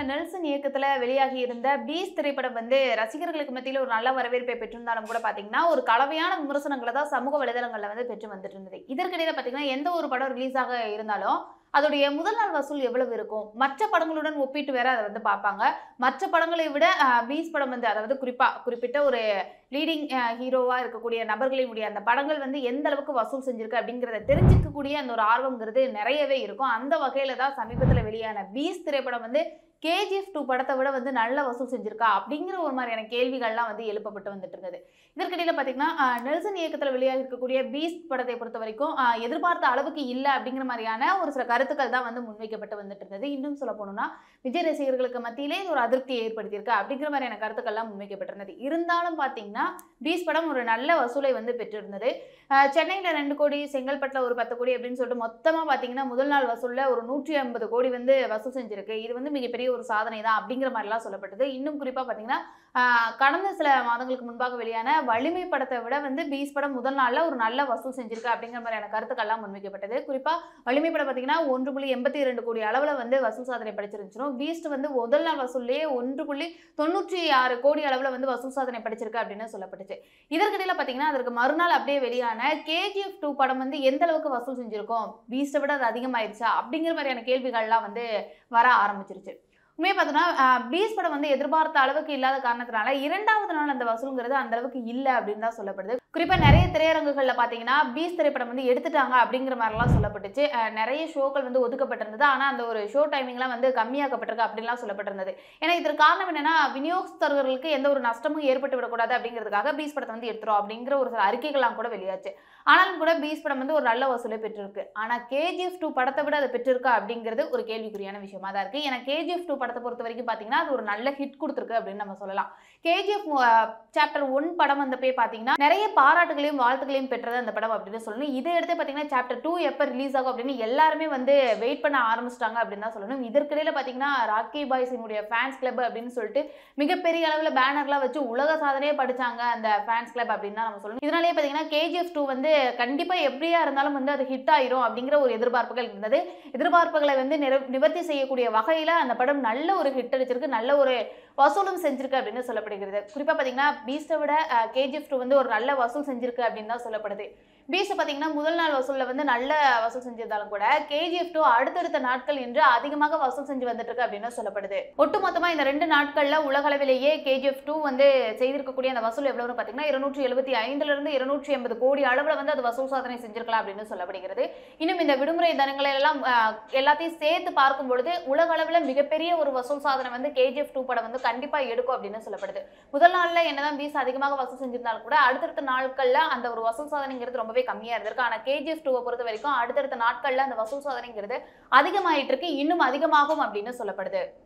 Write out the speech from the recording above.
Nelson இயக்கத்துல வெளியாகி இருந்த பீஸ்ட் திரைப்படம் வந்து ரசிகர்களுக்கு மத்தியில ஒரு நல்ல வரவேற்பை பெற்றிருந்தாலும் கூட பாத்தீங்கன்னா ஒரு கலவையான விமர்சனங்களை தான் சமூக வலைதளங்கள்ல வந்து பெற்று வந்துட்டு இருந்தது. இதற்கிடையில பாத்தீங்கன்னா எந்த ஒரு படம் ரிலீஸ் ஆக இருந்தாலும் அதோடைய முதல் நாள் வசூல் எவ்வளவு இருக்கும், மற்ற படங்களுடன் ஒப்பிட்டு வேற அதை வந்து பார்ப்பாங்க. மற்ற படங்களை விட பீஸ்ட் படம் வந்து அதாவது குறிப்பிட்ட ஒரு லீடிங் ஹீரோவா இருக்கக்கூடிய நபர்களினுடைய அந்த படங்கள் வந்து எந்த அளவுக்கு வசூல் செஞ்சிருக்கு அப்படிங்கிறத தெரிஞ்சுக்கக்கூடிய அந்த ஒரு ஆர்வங்கிறது நிறையவே இருக்கும். அந்த வகையில தான் சமீபத்தில் வெளியான பீஸ்ட் திரைப்படம் வந்து KGF 2 படத்தை விட வந்து நல்ல வசூல் செஞ்சிருக்கா அப்படிங்கிற ஒரு மாதிரியான கேள்விகள்லாம் வந்து எழுப்பப்பட்டு வந்துட்டு இருந்தது. இதற்கிடையில பாத்தீங்கன்னா நெல்சன் இயக்கத்துல வெளியாக இருக்கக்கூடிய பீஸ்ட் படத்தை பொறுத்த வரைக்கும் எதிர்பார்த்த அளவுக்கு இல்லை அப்படிங்கிற மாதிரியான ஒரு சில கருத்துக்கள் தான் வந்து முன்வைக்கப்பட்டு வந்துட்டு இருந்தது. இன்னும் சொல்ல போனோம்னா விஜய் ரசிகர்களுக்கு மத்தியிலே ஒரு அதிருப்தியை ஏற்படுத்தியிருக்கு அப்படிங்கிற மாதிரியான கருத்துக்கள்லாம் முன்வைக்கப்பட்டிருந்தது. இருந்தாலும் பாத்தீங்கன்னா பீஸ்ட் படம் ஒரு நல்ல வசூலை வந்து பெற்றிருந்தது. சென்னையில 2 கோடி, செங்கல்பட்டுல ஒரு 10 கோடி அப்படின்னு சொல்லிட்டு மொத்தமா பாத்தீங்கன்னா முதல் நாள் வசூல்ல ஒரு 150 கோடி வந்து வசூல் செஞ்சிருக்கு. இது வந்து மிகப்பெரிய ஒரு சாதனை தான் அப்படிங்கிற மாதிரிலாம் சொல்லப்பட்டது. இன்னும் குறிப்பா பாத்தீங்கன்னா கடந்த சில மாதங்களுக்கு முன்பாக வெளியான வலிமை படத்தை விட வந்து பீஸ்ட் படம் முதல் நாள்ல ஒரு நல்ல வசூல் செஞ்சிருக்கு அப்படிங்கிற மாதிரியான கருத்துக்கள்லாம் முன்வைக்கப்பட்டது. குறிப்பா வலிமை படம் பாத்தீங்கன்னா 1.82 கோடி அளவுல வந்து வசூல் சாதனை படைச்சிருந்துச்சு. பீஸ்ட் வந்து முதல் நாள் வசூல்லேயே 1.96 கோடி அளவுல வந்து வசூல் சாதனை படைச்சிருக்கு அப்படின்னு சொல்லப்பட்டுச்சு. இதற்கிடையில பாத்தீங்கன்னா அதற்கு மறுநாள் அப்படியே வெளியான KGF 2 படம் வந்து எந்த அளவுக்கு வசூல் செஞ்சிருக்கும், பீஸ்ட்டை விட அது அதிகமாயிருச்சா அப்படிங்கிற மாதிரியான கேள்விகள்லாம் வந்து வர ஆரம்பிச்சிருச்சு. உண்மையை பார்த்தோன்னா பீஸ்ட் படம் வந்து எதிர்பார்த்த அளவுக்கு இல்லாத காரணத்தினால 2வது நாள் அந்த வசூலுங்கிறது அந்த அளவுக்கு இல்லை அப்படின்னு தான் சொல்லப்படுது. குறிப்பா நிறைய திரையரங்குகளில் பார்த்தீங்கன்னா பீஸ்ட் திரைப்படம் வந்து எடுத்துட்டாங்க அப்படிங்கிற மாதிரிலாம் சொல்லப்பட்டுச்சு. நிறைய ஷோக்கள் வந்து ஒதுக்கப்பட்டிருந்தது. ஆனால் அந்த ஒரு ஷோ டைமிங்லாம் வந்து கம்மியாக்கப்பட்டிருக்கு அப்படின்லாம் சொல்லப்பட்டிருந்தது. ஏன்னா இதற்கு காரணம் என்னன்னா விநியோகஸ்தர்களுக்கு எந்த ஒரு நஷ்டமும் ஏற்பட்டு விடக்கூடாது அப்படிங்கிறதுக்காக பீஸ்ட் படத்தை வந்து எடுத்துரும் அப்படிங்கிற ஒரு சில அறிக்கைகள்லாம் கூட வெளியாச்சு. ஆனாலும் கூட பீஸ்ட் படம் வந்து ஒரு நல்ல வசூலை பெற்றிருக்கு. ஆனால் KGF 2 படத்தை விட அதை பெற்றிருக்கா அப்படிங்கிறது ஒரு கேள்விக்குறியான விஷயமா தான் இருக்கு. ஏன்னா KGF 2 படத்தை பொறுத்த வரைக்கும் பார்த்தீங்கன்னா அது ஒரு நல்ல ஹிட் கொடுத்துருக்கு அப்படின்னு நம்ம சொல்லலாம். KGF சாப்டர் 1 படம் வந்தப்பே பார்த்தீங்கன்னா நிறைய பாராட்டுகளையும் வாழ்த்துக்களையும் பெற்றது அந்த படம் அப்படின்னு சொல்லணும். இதை எடுத்து பார்த்தீங்கன்னா சாப்டர் 2 எப்போ ரிலீஸ் ஆகும் அப்படின்னு எல்லாருமே வந்து வெயிட் பண்ண ஆரம்பிச்சிட்டாங்க அப்படின்னு தான் சொல்லணும். இதற்கிடையில பார்த்தீங்கன்னா ராக்கி பாய்ஸினுடைய ஃபேன்ஸ் கிளப் அப்படின்னு சொல்லிட்டு மிகப்பெரிய அளவில் பேனர்லாம் வச்சு உலக சாதனையே படிச்சாங்க அந்த ஃபேன்ஸ் கிளப் அப்படின்னு தான் நம்ம சொல்லணும். இதனாலேயே பார்த்தீங்கன்னா KGF 2 வந்து கண்டிப்பா எப்படியா இருந்தாலும் வந்து அது ஹிட் ஆயிரும் அப்படிங்கிற ஒரு எதிர்பார்ப்புகள் இருந்தது. எதிர்பார்ப்புகளை வந்து நிவர்த்தி செய்யக்கூடிய வகையில அந்த படம் நல்ல ஒரு ஹிட் அடிச்சிருக்கு, நல்ல ஒரு வசூலும் செஞ்சிருக்கு அப்படின்னு சொல்லப்படுகிறது. குறிப்பா பாத்தீங்கன்னா பீஸ்ட்டை விட KGF 2 வந்து ஒரு நல்ல வசூல் செஞ்சிருக்கு அப்படின்னு தான் சொல்லப்படுது. பீஸ்ட் பாத்தீங்கன்னா முதல் நாள் வசூல்ல வந்து நல்ல வசூல் செஞ்சிருந்தாலும் கூட KGF 2 அடுத்தடுத்த நாட்கள் என்று அதிகமாக வசூல் செஞ்சு வந்துட்டு இருக்கு அப்படின்னு சொல்லப்படுது. ஒட்டுமொத்தமா இந்த 2 நாட்கள்ல உலக அளவிலேயே KGF 2 வந்து செய்திருக்கக்கூடிய அந்த வசூல் எவ்வளவுன்னு பாத்தீங்கன்னா 275 இருந்து 280 கோடி அளவுல வந்து அது வசூல் சாதனை செஞ்சிருக்கலாம் அப்படின்னு சொல்லப்படுகிறது. இன்னும் இந்த விடுமுறை தினங்களை எல்லாம் எல்லாத்தையும் சேர்த்து பார்க்கும் பொழுது உலக அளவுல மிகப்பெரிய ஒரு வசூல் சாதனை வந்து KGF 2 படம் வந்து கண்டிப்பா எடுக்கும் அப்படின்னு சொல்லப்படுது. முதல் நாள்ல என்னதான் பீஸ்ட் அதிகமாக வசூல் செஞ்சிருந்தாலும் கூட அடுத்தடுத்த நாட்கள்ல அந்த ஒரு வசூல் சாதனைங்கிறது ரொம்பவே கம்மியா இருந்திருக்கு. ஆனா KGF 2 பொறுத்த வரைக்கும் அடுத்தடுத்த நாட்கள்ல அந்த வசூல் சாதனைங்கிறது அதிகமாயிட்டு இருக்கு, இன்னும் அதிகமாகும் அப்படின்னு சொல்லப்படுது.